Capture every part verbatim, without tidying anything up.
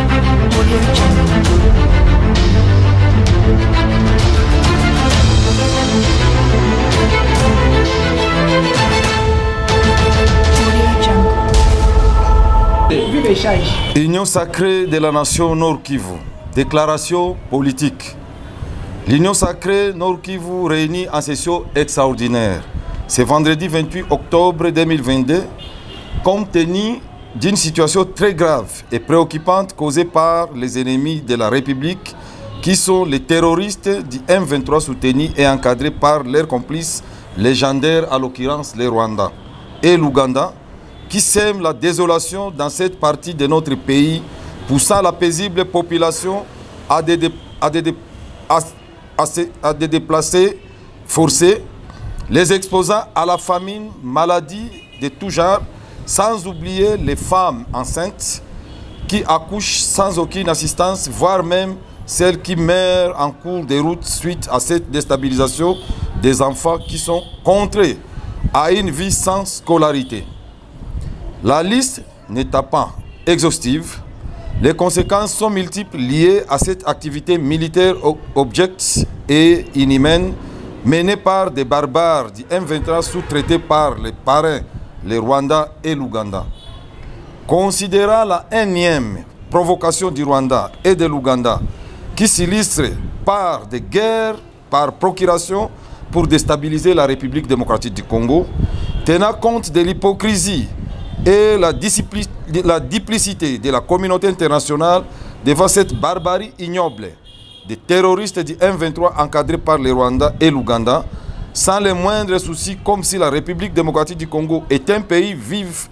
Union sacrée de la nation Nord Kivu. Déclaration politique. L'Union sacrée Nord Kivu réunie en session extraordinaire ce vendredi vingt-huit octobre deux mille vingt-deux, compte tenu d'une situation très grave et préoccupante causée par les ennemis de la République qui sont les terroristes du M vingt-trois soutenus et encadrés par leurs complices légendaires, à l'occurrence les Rwandais et l'Ouganda, qui sèment la désolation dans cette partie de notre pays, poussant la paisible population à des, dé, à des, dé, à, à, à des déplacés forcés, les exposant à la famine, maladies de tout genre, sans oublier les femmes enceintes qui accouchent sans aucune assistance, voire même celles qui meurent en cours de route suite à cette déstabilisation des enfants qui sont contraints à une vie sans scolarité. La liste n'étant pas exhaustive, les conséquences sont multiples liées à cette activité militaire objecte et inhumaine menée par des barbares du M vingt-trois sous-traités par les parrains, les Rwandais et l'Ouganda. Considérant la énième provocation du Rwanda et de l'Ouganda qui s'illustre par des guerres par procuration pour déstabiliser la République démocratique du Congo, tenant compte de l'hypocrisie et la, la duplicité de la communauté internationale devant cette barbarie ignoble des terroristes du M vingt-trois encadrés par les Rwandais et l'Ouganda, sans les moindres soucis, comme si la République démocratique du Congo est un pays vivant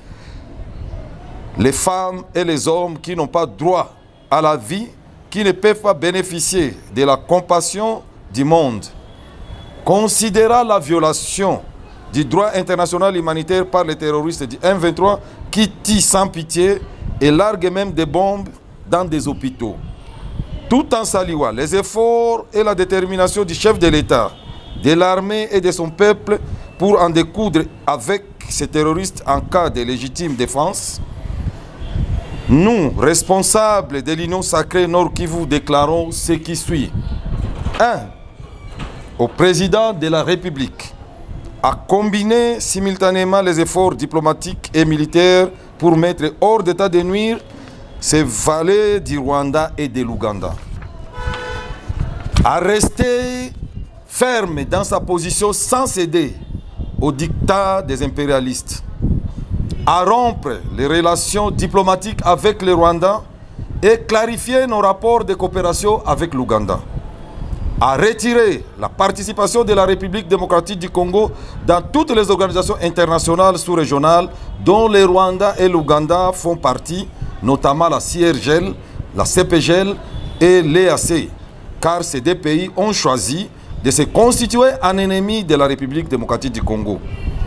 les femmes et les hommes qui n'ont pas droit à la vie, qui ne peuvent pas bénéficier de la compassion du monde. Considérant la violation du droit international humanitaire par les terroristes du M vingt-trois qui tuent sans pitié et larguent même des bombes dans des hôpitaux. Tout en saluant les efforts et la détermination du chef de l'État, de l'armée et de son peuple pour en découdre avec ces terroristes en cas de légitime défense, nous, responsables de l'Union sacrée Nord Kivu, déclarons ce qui suit. un. Au président de la République à combiner simultanément les efforts diplomatiques et militaires pour mettre hors d'état de nuire ces valets du Rwanda et de l'Ouganda. À rester ferme dans sa position sans céder au diktat des impérialistes. À rompre les relations diplomatiques avec le Rwanda et clarifier nos rapports de coopération avec l'Ouganda. À retirer la participation de la République démocratique du Congo dans toutes les organisations internationales sous-régionales dont le Rwanda et l'Ouganda font partie, notamment la C I R G L, la C P G L et l'E A C, car ces deux pays ont choisi de se constituer en ennemis de la République démocratique du Congo.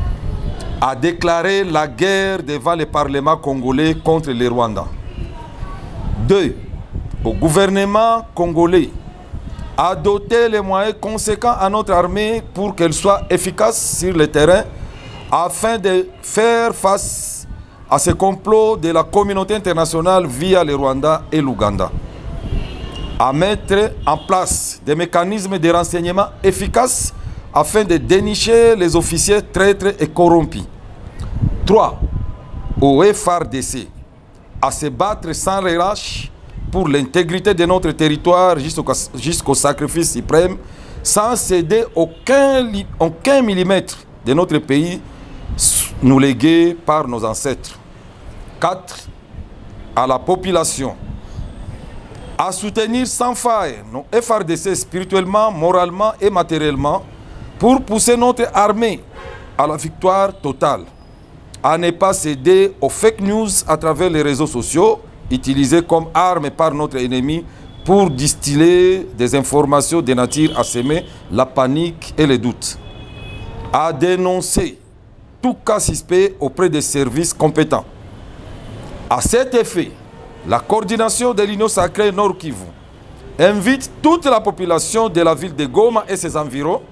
À déclarer la guerre devant le Parlement congolais contre les Rwandais. deux. Au gouvernement congolais à doter les moyens conséquents à notre armée pour qu'elle soit efficace sur le terrain afin de faire face à ce complot de la communauté internationale via le Rwanda et l'Ouganda. À mettre en place des mécanismes de renseignement efficaces afin de dénicher les officiers traîtres et corrompus. trois. Au F R D C à se battre sans relâche pour l'intégrité de notre territoire jusqu'au jusqu'au sacrifice suprême, sans céder aucun, aucun millimètre de notre pays nous légué par nos ancêtres. quatre. À la population, à soutenir sans faille nos F R D C spirituellement, moralement et matériellement pour pousser notre armée à la victoire totale, à ne pas céder aux fake news à travers les réseaux sociaux, utilisés comme armes par notre ennemi pour distiller des informations de nature à semer la panique et les doutes. À dénoncer tout cas suspect auprès des services compétents. À cet effet, la coordination de l'Union sacrée Nord Kivu invite toute la population de la ville de Goma et ses environs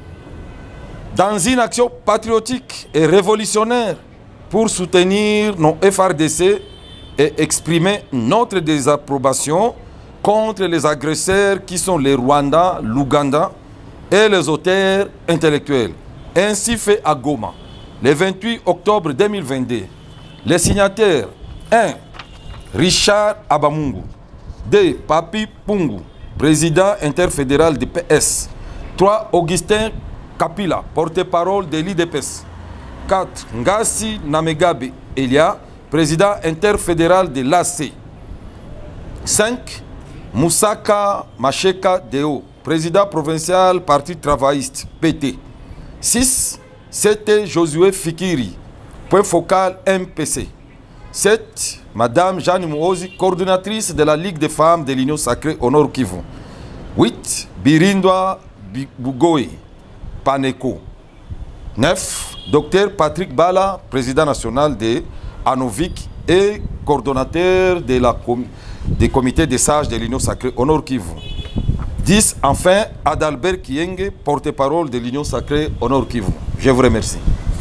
dans une action patriotique et révolutionnaire pour soutenir nos F R D C et exprimer notre désapprobation contre les agresseurs qui sont les Rwandais, l'Ouganda et les auteurs intellectuels. Ainsi fait à Goma, le vingt-huit octobre deux mille vingt-deux. Les signataires un. Richard Abamungu. deux. Papi Pungu, président interfédéral du P S. trois. Augustin Kapila, porte-parole de l'I D P S. quatre. Ngassi Namegabe Elia, président interfédéral de l'A C. cinq. Moussaka Macheka Deo, président provincial Parti travailliste, P T. six. C'était Josué Fikiri, point focal M P C. sept. Madame Jeanne Mouozi, coordinatrice de la Ligue des femmes de l'Union sacrée au Nord Kivu. huit. Birindwa Bugoy, Paneko. neuf. Docteur Patrick Bala, président national de Anovik et coordonnateur de la com des comités des sages de l'Union sacrée au Nord Kivu. dix. Enfin, Adalbert Kienge, porte-parole de l'Union sacrée au Nord Kivu. Je vous remercie.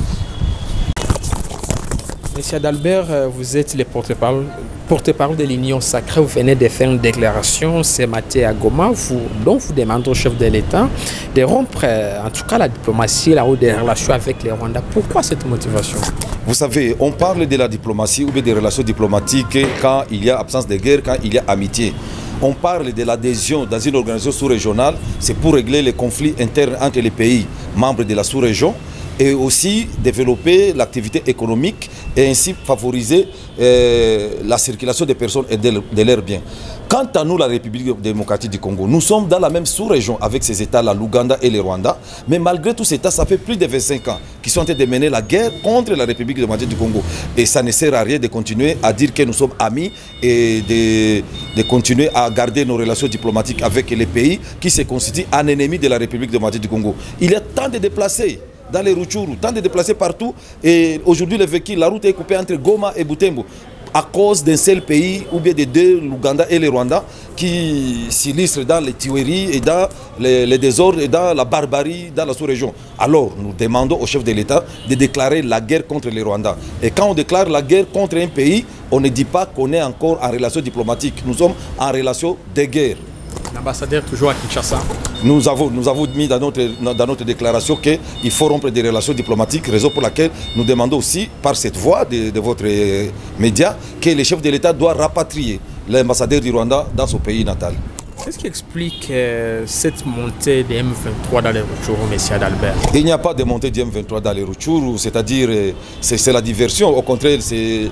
Monsieur Adalbert, vous êtes le porte-parole porte-parole de l'Union sacrée. Vous venez de faire une déclaration ce matin à Goma, vous, dont vous demandez au chef de l'État de rompre, en tout cas, la diplomatie, la haute des relations avec les Rwandais. Pourquoi cette motivation? Vous savez, on parle de la diplomatie ou bien des relations diplomatiques quand il y a absence de guerre, quand il y a amitié. On parle de l'adhésion dans une organisation sous-régionale, c'est pour régler les conflits internes entre les pays membres de la sous-région et aussi développer l'activité économique et ainsi favoriser euh, la circulation des personnes et de, de leurs biens. Quant à nous, la République démocratique du Congo, nous sommes dans la même sous-région avec ces États-là, l'Ouganda et le Rwanda, mais malgré tous ces États, ça fait plus de vingt-cinq ans qu'ils sont en train de mener la guerre contre la République démocratique du Congo. Et ça ne sert à rien de continuer à dire que nous sommes amis et de, de continuer à garder nos relations diplomatiques avec les pays qui se constituent en ennemis de la République démocratique du Congo. Il y a tant de déplacés dans les Rutshuru, tant de déplacés partout. Et aujourd'hui, le véhicule, la route est coupée entre Goma et Butembo à cause d'un seul pays, ou bien des deux, l'Ouganda et le Rwanda, qui s'illustrent dans les tueries et dans les, les désordres et dans la barbarie dans la sous-région. Alors, nous demandons au chef de l'État de déclarer la guerre contre les Rwandais. Et quand on déclare la guerre contre un pays, on ne dit pas qu'on est encore en relation diplomatique. Nous sommes en relation de guerre. L'ambassadeur toujours à Kinshasa. Nous avons, nous avons mis dans notre, dans notre déclaration qu'il faut rompre des relations diplomatiques, raison pour laquelle nous demandons aussi, par cette voie de, de votre média, que le chef de l'État doit rapatrier l'ambassadeur du Rwanda dans son pays natal. Qu'est-ce qui explique euh, cette montée des M vingt-trois dans les Rutshuru, M. Adalbert? Il n'y a pas de montée du M vingt-trois dans les Rutshuru, c'est-à-dire c'est la diversion. Au contraire, c'est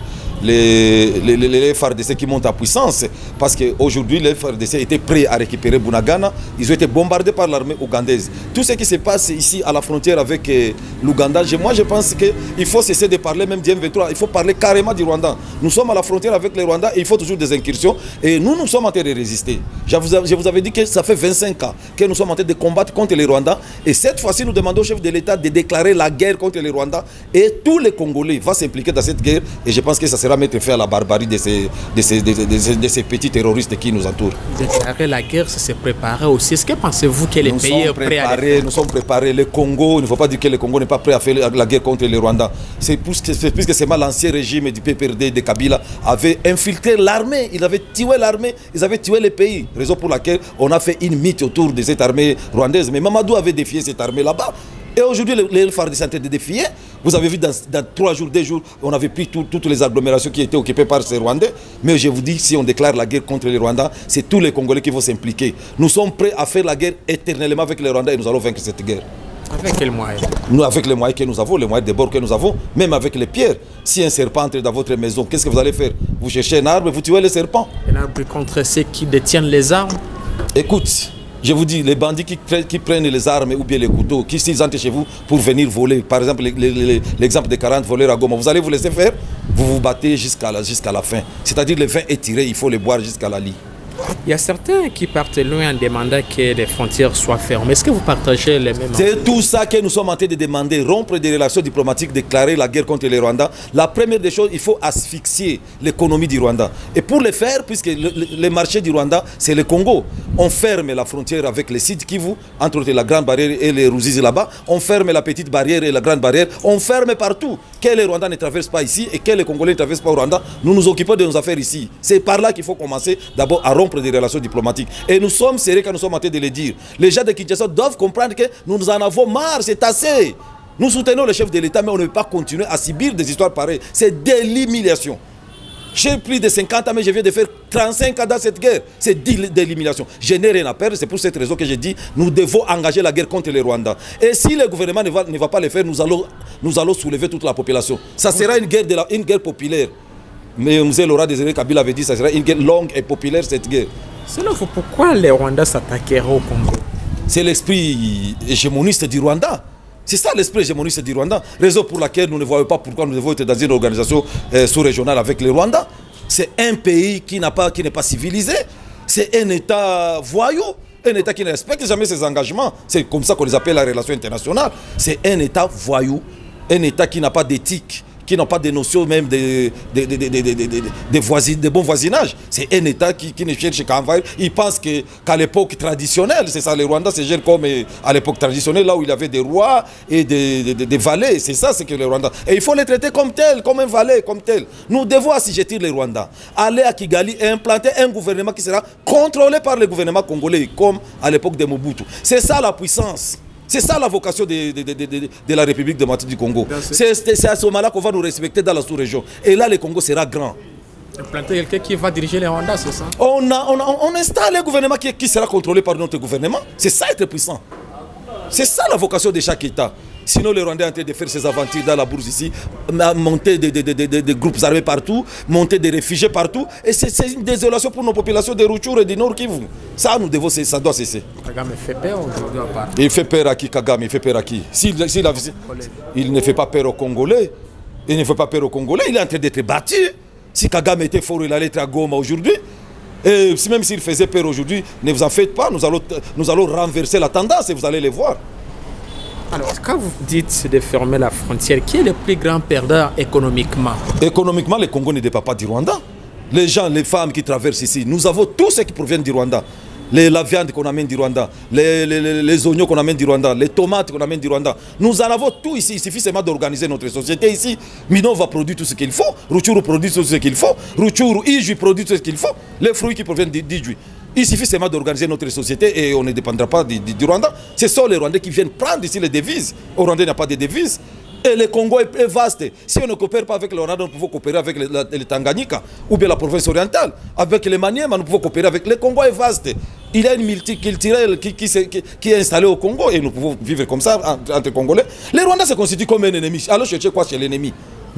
les, les, les, les F A R D C qui montent à puissance, parce qu'aujourd'hui, les F A R D C étaient prêts à récupérer Bunagana. Ils ont été bombardés par l'armée ougandaise. Tout ce qui se passe ici à la frontière avec euh, l'Ouganda, moi je pense qu'il faut cesser de parler même du M vingt-trois, il faut parler carrément du Rwanda. Nous sommes à la frontière avec le Rwanda et il faut toujours des incursions. Et nous, nous sommes en train de résister. Je vous, je vous avais dit que ça fait vingt-cinq ans que nous sommes en train de combattre contre les Rwandais. Et cette fois-ci, nous demandons au chef de l'État de déclarer la guerre contre les Rwandais. Et tous les Congolais vont s'impliquer dans cette guerre. Et je pense que ça sera mettre fin à la barbarie de ces, de ces, de, de, de, de ces petits terroristes qui nous entourent. Déclarer la guerre, c'est se préparer aussi. Est-ce que pensez-vous que les nous pays sont prêts à le faire? Nous sommes préparés. Le Congo, il ne faut pas dire que le Congo n'est pas prêt à faire la guerre contre les Rwandais. C'est puisque c'est mal l'ancien régime du P P R D de Kabila avait infiltré l'armée. Ils avaient tué l'armée. Ils avaient tué les pays. Raison pour laquelle on a fait une mythe autour de cette armée rwandaise. Mais Mamadou avait défié cette armée là-bas. Et aujourd'hui, les F A R D C sont en train de défier. Vous avez vu, dans, dans trois jours, deux jours, on avait pris tout, toutes les agglomérations qui étaient occupées par ces Rwandais. Mais je vous dis, si on déclare la guerre contre les Rwandais, c'est tous les Congolais qui vont s'impliquer. Nous sommes prêts à faire la guerre éternellement avec les Rwandais et nous allons vaincre cette guerre. Avec quels moyens? Nous, avec les moyens que nous avons, les moyens de bord que nous avons, même avec les pierres. Si un serpent entre dans votre maison, qu'est-ce que vous allez faire? Vous cherchez un arbre et vous tuez le serpent. Un arbre contre ceux qui détiennent les armes? Écoute, je vous dis, les bandits qui, qui prennent les armes ou bien les couteaux, qui s'ils entrent chez vous pour venir voler, par exemple l'exemple des quarante voleurs à Goma, vous allez vous laisser faire, vous vous battez jusqu'à la, jusqu'à la fin. C'est-à-dire le vin est tiré, il faut le boire jusqu'à la lit. Il y a certains qui partent loin en demandant que les frontières soient fermées. Est-ce que vous partagez les mêmes... C'est tout ça que nous sommes en train de demander. Rompre des relations diplomatiques, déclarer la guerre contre les Rwandais. La première des choses, il faut asphyxier l'économie du Rwanda. Et pour le faire, puisque le, le, le marché du Rwanda, c'est le Congo, on ferme la frontière avec les sites Kivu, entre la grande barrière et les Ruzizi là-bas. On ferme la petite barrière et la grande barrière. On ferme partout. que les Rwandais ne traversent pas ici et que les Congolais ne traversent pas au Rwanda, nous nous occupons de nos affaires ici. C'est par là qu'il faut commencer d'abord à rompre des relations diplomatiques. Et nous sommes sérieux quand nous sommes en train de le dire. Les gens de Kinshasa doivent comprendre que nous nous en avons marre, c'est assez. Nous soutenons le chef de l'État, mais on ne peut pas continuer à subir des histoires pareilles. C'est de l'humiliation. J'ai plus de cinquante ans, mais je viens de faire trente-cinq ans dans cette guerre. C'est de l'élimination. Je n'ai rien à perdre. C'est pour cette raison que j'ai dit nous devons engager la guerre contre les Rwandais. Et si le gouvernement ne va, ne va pas le faire, nous allons, nous allons soulever toute la population. Ça sera une guerre, de la, une guerre populaire. Mais M. Laurent Désiré Kabila avait dit que ça sera une guerre longue et populaire, cette guerre. Selon vous, pourquoi les Rwandais s'attaqueraient au Congo? C'est l'esprit hégémoniste du Rwanda. C'est ça l'esprit hégémoniste du Rwanda. Raison pour laquelle nous ne voyons pas pourquoi nous devons être dans une organisation euh, sous-régionale avec les Rwandais. C'est un pays qui n'a pas, qui n'est pas civilisé. C'est un État voyou. Un État qui ne respecte jamais ses engagements. C'est comme ça qu'on les appelle la relation internationale. C'est un État voyou. Un État qui n'a pas d'éthique, qui n'a pas de notions même de, de, de, de, de, de, de, de, voisin, de bon voisinage. C'est un État qui, qui ne cherche qu'à envahir. Il pense qu'à qu l'époque traditionnelle, c'est ça, les Rwandais se gèrent comme à l'époque traditionnelle, là où il y avait des rois et des, des, des, des valets. C'est ça, c'est que les Rwandais. Et il faut les traiter comme tels, comme un valet, comme tel. Nous devons assujettir les Rwandais. Aller à Kigali et implanter un gouvernement qui sera contrôlé par le gouvernement congolais, comme à l'époque de Mobutu. C'est ça la puissance. C'est ça la vocation de, de, de, de, de la République démocratique du Congo. C'est à ce moment-là qu'on va nous respecter dans la sous-région. Et là, le Congo sera grand. Implanter quelqu'un qui va diriger les Rwandais, c'est ça? On, a, on, a, on installe un gouvernement qui, qui sera contrôlé par notre gouvernement. C'est ça être puissant. C'est ça la vocation de chaque État. Sinon, le Rwandais est en train de faire ses aventures dans la bourse ici, monter des, des, des, des, des groupes armés partout, monter des réfugiés partout. Et c'est une désolation pour nos populations de Rutshuru et du Nord Kivu. Ça, nous devons, ça doit cesser. Kagame fait peur aujourd'hui à part. Il fait peur à qui, Kagame? Il fait peur à qui? si, si la, Il ne fait pas peur aux Congolais. Il ne fait pas peur aux Congolais. Il est en train d'être battu. Si Kagame était fort, il allait être à Goma aujourd'hui. Et même s'il faisait peur aujourd'hui, ne vous en faites pas. Nous allons, nous allons renverser la tendance et vous allez les voir. Alors, quand vous dites de fermer la frontière, qui est le plus grand perdant économiquement? Économiquement, le Congo ne dépend pas du Rwanda. Les gens, les femmes qui traversent ici, nous avons tout ce qui provient du Rwanda. Les, la viande qu'on amène du Rwanda, les, les, les, les oignons qu'on amène du Rwanda, les tomates qu'on amène du Rwanda. Nous en avons tout ici. Il suffit seulement d'organiser notre société ici. Mino va produire tout ce qu'il faut. Rutshuru produit tout ce qu'il faut. Rutshuru, Ijwi produit tout ce qu'il faut. Les fruits qui proviennent d'Ijwi. Il suffit seulement d'organiser notre société et on ne dépendra pas du, du, du Rwanda. Ce sont les Rwandais qui viennent prendre ici les devises. Au Rwanda, il n'y a pas de devises. Et le Congo est, est vaste. Si on ne coopère pas avec le Rwanda, nous pouvons coopérer avec le, le, le Tanganyika ou bien la province orientale. Avec les Maniema, nous pouvons coopérer avec... Le Congo est vaste. Il y a une multiculturelle qui, qui, qui, qui est installée au Congo et nous pouvons vivre comme ça entre, entre Congolais. Les Rwandais se constituent comme un ennemi. Alors cherchez quoi chez l'ennemi?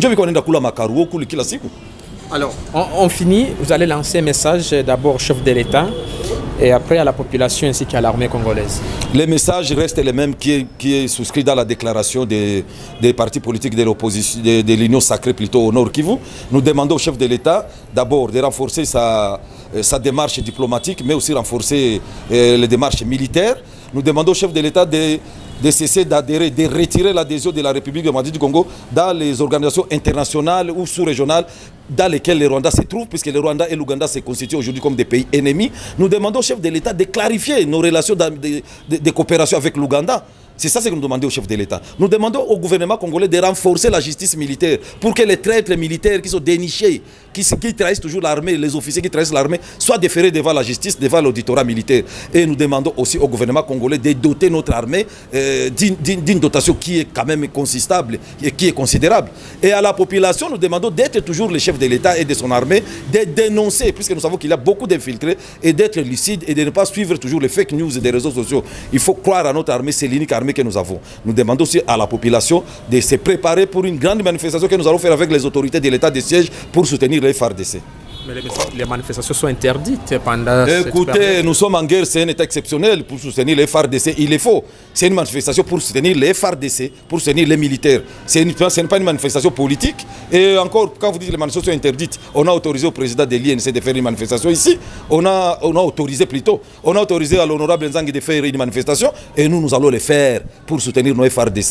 Alors, on, on finit. Vous allez lancer un message d'abord au chef de l'État et après à la population ainsi qu'à l'armée congolaise. Le message reste le même qui est, qui est souscrit dans la déclaration des, des partis politiques de l'opposition, de, de l'Union sacrée plutôt au Nord Kivu. Nous demandons au chef de l'État d'abord de renforcer sa, sa démarche diplomatique, mais aussi renforcer euh, les démarches militaires. Nous demandons au chef de l'État de, de cesser d'adhérer, de retirer l'adhésion de la République démocratique du Congo dans les organisations internationales ou sous-régionales dans lesquelles les Rwandais se trouvent, puisque le Rwanda et l'Ouganda se constituent aujourd'hui comme des pays ennemis. Nous demandons au chef de l'État de clarifier nos relations de, de, de, de coopération avec l'Ouganda. C'est ça ce que nous demandons au chef de l'État. Nous demandons au gouvernement congolais de renforcer la justice militaire pour que les traîtres militaires qui sont dénichés, qui, qui trahissent toujours l'armée, les officiers qui trahissent l'armée, soient déférés devant la justice, devant l'auditorat militaire. Et nous demandons aussi au gouvernement congolais de doter notre armée euh, d'une dotation qui est quand même consistable et qui est considérable. Et à la population, nous demandons d'être toujours le chef de l'État et de son armée, de dénoncer, puisque nous savons qu'il y a beaucoup d'infiltrés, et d'être lucide et de ne pas suivre toujours les fake news des réseaux sociaux. Il faut croire à notre armée, c'est l'unique armée que nous avons. Nous demandons aussi à la population de se préparer pour une grande manifestation que nous allons faire avec les autorités de l'état de siège pour soutenir les F A R D C. Mais les, les manifestations sont interdites pendant... Écoutez, nous sommes en guerre, c'est un état exceptionnel pour soutenir les F A R D C. Il est faux. C'est une manifestation pour soutenir les F A R D C, pour soutenir les militaires. Ce n'est pas une manifestation politique. Et encore, quand vous dites que les manifestations sont interdites, on a autorisé au président de l'I N C de faire une manifestation ici. On a, on a autorisé plutôt. On a autorisé à l'honorable Nzangi de faire une manifestation. Et nous, nous allons le faire pour soutenir nos F A R D C.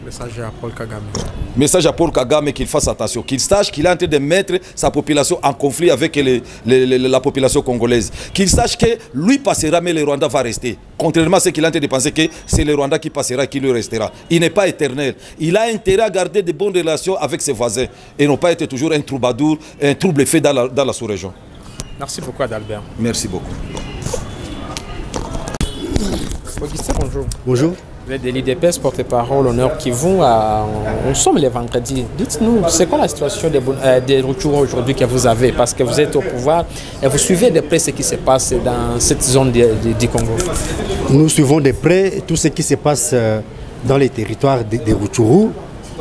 Message à Paul Kagame. Message à Paul Kagame qu'il fasse attention, qu'il sache qu'il est en train de mettre sa population en conflit avec les, les, les, la population congolaise. Qu'il sache que lui passera, mais le Rwanda va rester. Contrairement à ce qu'il est en train de penser que c'est le Rwanda qui passera et qui lui restera. Il n'est pas éternel. Il a intérêt à garder de bonnes relations avec ses voisins et non pas être toujours un troubadour, un trouble fait dans la, dans la sous-région. Merci beaucoup Adalbert. Merci beaucoup. Augustin, bonjour. Bonjour. Vous êtes de l'I D P S, porte-parole au Nord Kivu. À... Nous sommes les vendredis. Dites-nous, c'est quoi la situation des, euh, des retours aujourd'hui que vous avez? Parce que vous êtes au pouvoir et vous suivez de près ce qui se passe dans cette zone du, du, du Congo. Nous suivons de près tout ce qui se passe dans les territoires des de Rutshuru.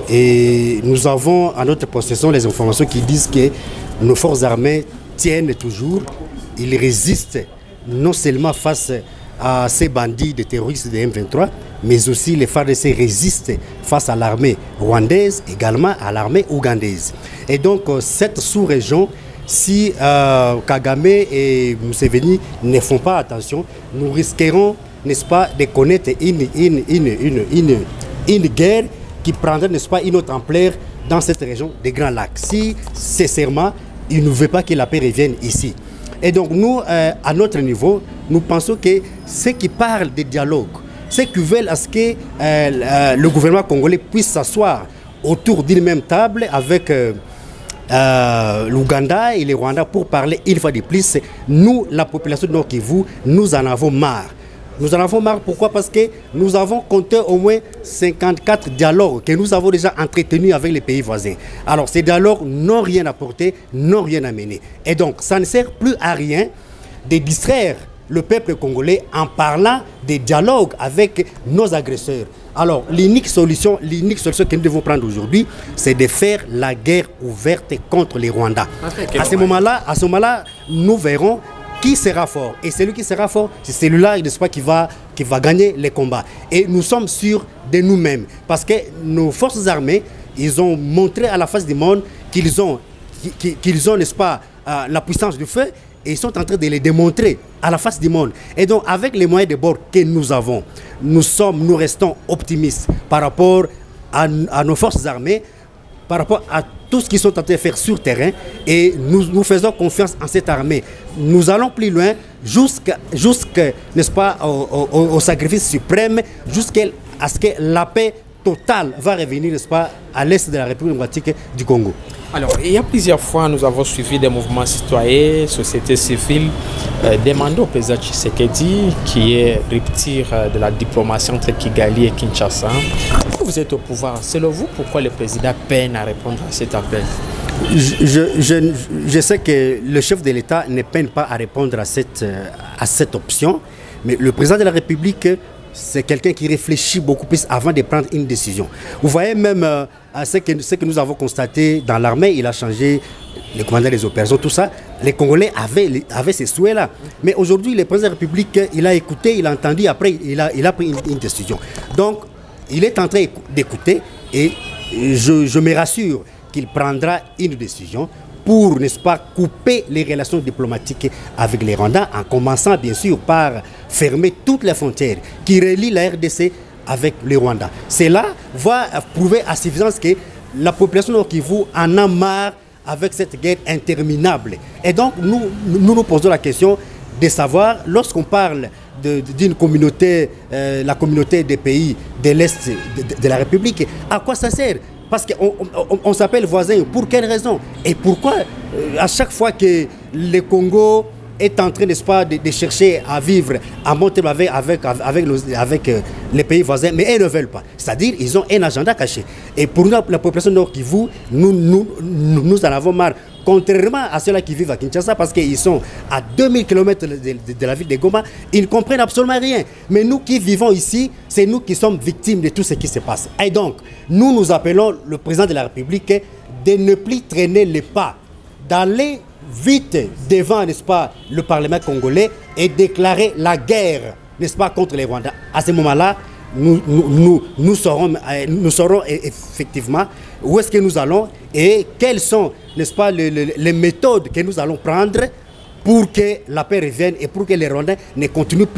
Et nous avons à notre possession les informations qui disent que nos forces armées tiennent toujours. Ils résistent non seulement face à ces bandits de terroristes de M vingt-trois, mais aussi les F A R D C résistent face à l'armée rwandaise, également à l'armée ougandaise. Et donc cette sous-région, si euh, Kagame et Museveni ne font pas attention, nous risquerons, n'est-ce pas, de connaître une, une, une, une, une, une guerre qui prendrait, n'est-ce pas, une autre ampleur dans cette région des Grands Lacs. Si, sincèrement, il ne veut pas que la paix revienne ici. Et donc nous, euh, à notre niveau, nous pensons que ceux qui parlent de dialogue, ceux qui veulent à ce que euh, euh, le gouvernement congolais puisse s'asseoir autour d'une même table avec euh, euh, l'Ouganda et le Rwanda pour parler une fois de plus, nous, la population de Nord Kivu, nous en avons marre. Nous en avons marre, pourquoi? Parce que nous avons compté au moins cinquante-quatre dialogues que nous avons déjà entretenus avec les pays voisins. Alors ces dialogues n'ont rien apporté, n'ont rien amené. Et donc ça ne sert plus à rien de distraire le peuple congolais en parlant des dialogues avec nos agresseurs. Alors l'unique solution, l'unique solution que nous devons prendre aujourd'hui, c'est de faire la guerre ouverte contre les Rwandais. À ce moment-là, à ce moment-là, nous verrons qui sera fort. Et celui qui sera fort, c'est celui-là, n'est-ce pas, qui va, qui va gagner les combats. Et nous sommes sûrs de nous-mêmes. Parce que nos forces armées, ils ont montré à la face du monde qu'ils ont, qu'ils ont, n'est-ce pas, euh, la puissance du feu. Et ils sont en train de les démontrer à la face du monde. Et donc, avec les moyens de bord que nous avons, nous sommes, nous restons optimistes par rapport à, à nos forces armées, par rapport à tout ce qu'ils sont en train de faire sur terrain, et nous, nous faisons confiance en cette armée. Nous allons plus loin jusqu'à, jusqu'à, n'est-ce pas, au, au, au sacrifice suprême, jusqu'à ce que la paix totale va revenir, n'est-ce pas, à l'est de la République démocratique du Congo. Alors, il y a plusieurs fois, nous avons suivi des mouvements citoyens, société civile, euh, demandant au président Tshisekedi qui est rupture euh, de la diplomatie entre Kigali et Kinshasa. Vous êtes au pouvoir. Selon vous, pourquoi le président peine à répondre à cet appel? je, je, je, je sais que le chef de l'État ne peine pas à répondre à cette, à cette option, mais le président de la République, c'est quelqu'un qui réfléchit beaucoup plus avant de prendre une décision. Vous voyez même euh, ce, que, ce que nous avons constaté dans l'armée, il a changé le commandant des opérations, tout ça. Les Congolais avaient, avaient ces souhaits-là. Mais aujourd'hui, le président de la République, il a écouté, il a entendu, après il a, il a pris une, une décision. Donc, il est en train d'écouter et je, je me rassure qu'il prendra une décision pour, n'est-ce pas, couper les relations diplomatiques avec les Rwandais, en commençant bien sûr par fermer toutes les frontières qui relient la R D C avec les Rwandais. Cela va prouver à suffisance que la population Nord Kivu en a marre avec cette guerre interminable. Et donc nous nous, nous posons la question de savoir, lorsqu'on parle d'une communauté, euh, la communauté des pays de l'Est de, de, de la République, à quoi ça sert? Parce qu'on on, on s'appelle voisins, pour quelle raison? Et pourquoi euh, à chaque fois que le Congo est en train, n'est-ce pas, de, de chercher à vivre à monter avec, avec, avec, avec, avec euh, les pays voisins, mais ils ne veulent pas. C'est-à-dire qu'ils ont un agenda caché. Et pour nous, la population Nord Kivu, nous, nous, nous, nous en avons marre. Contrairement à ceux-là qui vivent à Kinshasa, parce qu'ils sont à deux mille kilomètres de, de, de la ville de Goma, ils ne comprennent absolument rien. Mais nous qui vivons ici, c'est nous qui sommes victimes de tout ce qui se passe. Et donc, nous nous appelons le président de la République de ne plus traîner les pas, d'aller vite devant, n'est-ce pas, le Parlement congolais et déclarer la guerre, n'est-ce pas, contre les Rwandais. À ce moment-là, nous, nous, nous, nous, saurons, nous saurons effectivement où est-ce que nous allons et quelles sont, n'est-ce pas, les, les, les méthodes que nous allons prendre pour que la paix revienne et pour que les Rwandais ne continuent plus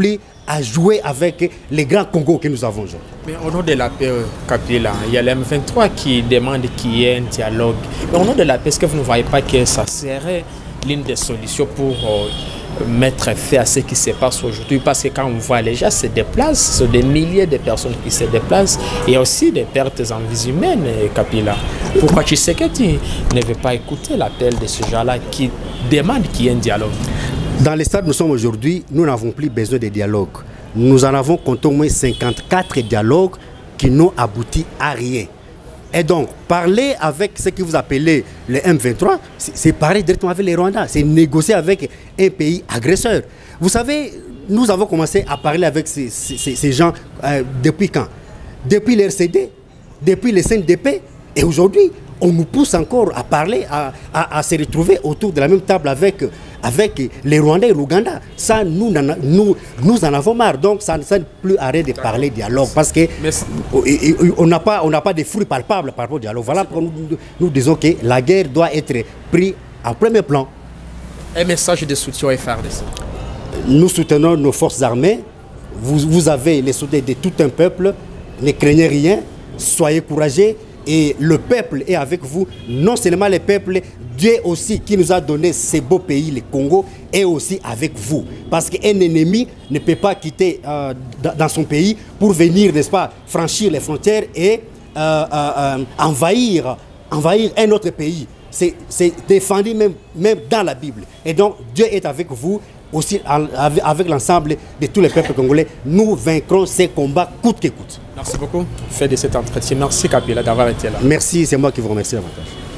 à jouer avec les grands Congos que nous avons aujourd'hui. Mais au nom de la paix, Kabila, il y a l'M vingt-trois qui demande qu'il y ait un dialogue. Mais au nom de la paix, est-ce que vous ne voyez pas que ça serait l'une des solutions pour euh, mettre fin à ce qui se passe aujourd'hui? Parce que quand on voit les gens se déplacent, ce sont des milliers de personnes qui se déplacent. Il y a aussi des pertes en vie humaine, Kabila. Pourquoi Tshisekedi ne veut pas écouter l'appel de ce gens-là qui demande qu'il y ait un dialogue? Dans les stades où nous sommes aujourd'hui, nous n'avons plus besoin de dialogue. Nous en avons compté au moins cinquante-quatre dialogues qui n'ont abouti à rien. Et donc, parler avec ce que vous appelez le M vingt-trois, c'est parler directement avec les Rwandais, c'est négocier avec un pays agresseur. Vous savez, nous avons commencé à parler avec ces, ces, ces gens euh, depuis quand? Depuis l'R C D, depuis le C N D P, et aujourd'hui, on nous pousse encore à parler, à, à, à se retrouver autour de la même table avec, avec les Rwandais et l'Ouganda. Ça, nous, nous, nous en avons marre. Donc, ça ne sert plus à rien de parler dialogue parce qu'on n'a pas, on n'a pas de fruits palpables par rapport au dialogue. Voilà pourquoi nous, nous disons que la guerre doit être prise en premier plan. Un message de soutien au F A R D C. Nous soutenons nos forces armées. Vous, vous avez les soldats de tout un peuple. Ne craignez rien. Soyez courageux. Et le peuple est avec vous, non seulement le peuple, Dieu aussi qui nous a donné ces beaux pays, le Congo, est aussi avec vous. Parce qu'un ennemi ne peut pas quitter euh, dans son pays pour venir, n'est-ce pas, franchir les frontières et euh, euh, envahir, envahir un autre pays. C'est défendu même, même dans la Bible. Et donc Dieu est avec vous, aussi avec l'ensemble de tous les peuples congolais. Nous vaincrons ces combats coûte que coûte. Merci beaucoup fait de cet entretien. Merci Kabila d'avoir été là. Merci, c'est moi qui vous remercie davantage.